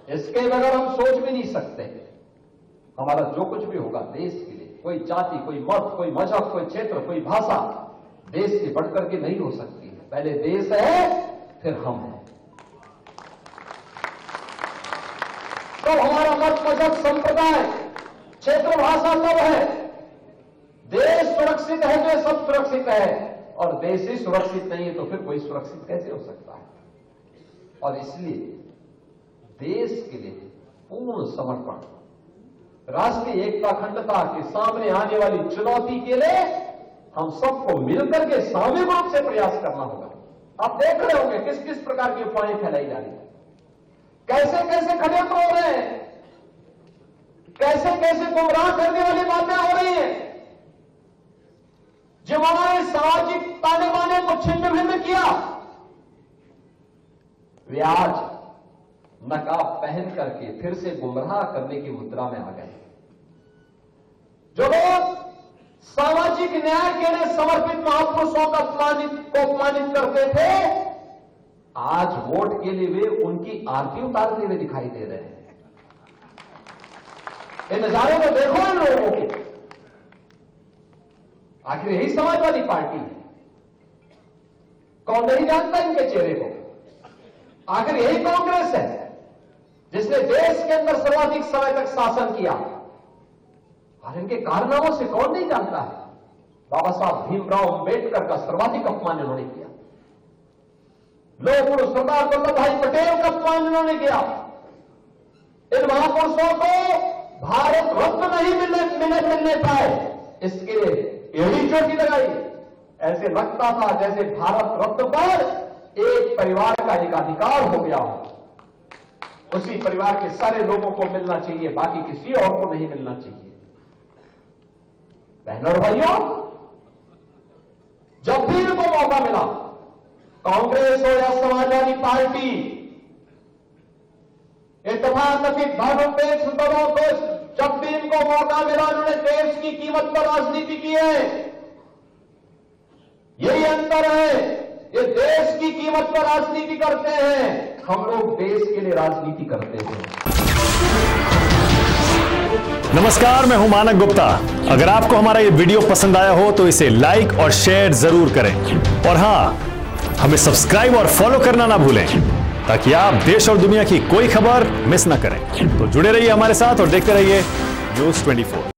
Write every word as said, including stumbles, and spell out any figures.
इसके बगैर हम सोच भी नहीं सकते। हमारा जो कुछ भी होगा देश के लिए, कोई जाति, कोई मत, कोई मजहब, कोई क्षेत्र, कोई भाषा देश से बढ़कर के नहीं हो सकती है। पहले देश है, फिर हम हैं। तो हमारा मत, मजहब, संप्रदाय, क्षेत्र, भाषा सब है। देश सुरक्षित है तो सब सुरक्षित है, और देश ही सुरक्षित नहीं है तो फिर कोई सुरक्षित कैसे हो सकता है। और इसलिए देश के लिए पूर्ण समर्पण, राष्ट्रीय एकता अखंडता के सामने आने वाली चुनौती के लिए हम सबको मिलकर के सामूहिक रूप से प्रयास करना होगा। आप देख रहे होंगे किस किस प्रकार की अफवाहें फैलाई जा रही है, कैसे कैसे षड्यंत्र हो रहे हैं, कैसे कैसे गुमराह करने वाली बातें हो रही हैं। जो हमारे सामाजिक ताने बाने को छिन्न भिन्न किया, वे आज नकाब पहन करके फिर से गुमराह करने की मुद्रा में आ गए। जो लोग सामाजिक न्याय के लिए समर्पित महापुरुषों का अपमानित को अपमानित करते थे, आज वोट के लिए वे उनकी आरती उतारते हुए दिखाई दे रहे हैं। इन नजारों को देखो इन लोगों के। आखिर यही समाजवादी पार्टी है। कौन नहीं जानता इनके चेहरे को? आखिर यही कांग्रेस है जिसने देश के अंदर सर्वाधिक समय तक शासन किया, और इनके कारनामों से कौन नहीं जानता है। बाबा साहब भीमराव अंबेडकर का सर्वाधिक अपमान इन्होंने किया, लोह पुरुष सरदार वल्लभ भाई पटेल का अपमान इन्होंने किया। इन महापुरुषों को भारत रत्न नहीं मिलने मिलने मिलने पाए, इसके लिए यही चोटी लगाई। ऐसे लगता था जैसे भारत रत्न पर एक परिवार का एक अधिकार हो गया हो, उसी परिवार के सारे लोगों को मिलना चाहिए, बाकी किसी और को नहीं मिलना चाहिए। बहनों और भाइयों, जब भी इनको मौका मिला, कांग्रेस हो या समाजवादी पार्टी, तथाकथित धर्मनिरपेक्ष दलों को जब भी इनको मौका मिला, उन्होंने देश की कीमत पर राजनीति की है। यही अंतर है, ये देश की कीमत पर राजनीति करते हैं, हम लोग देश के लिए राजनीति करते हैं। नमस्कार, मैं हूं मानक गुप्ता। अगर आपको हमारा ये वीडियो पसंद आया हो तो इसे लाइक और शेयर जरूर करें, और हां, हमें सब्सक्राइब और फॉलो करना ना भूलें ताकि आप देश और दुनिया की कोई खबर मिस ना करें। तो जुड़े रहिए हमारे साथ और देखते रहिए न्यूज़ चौबीस।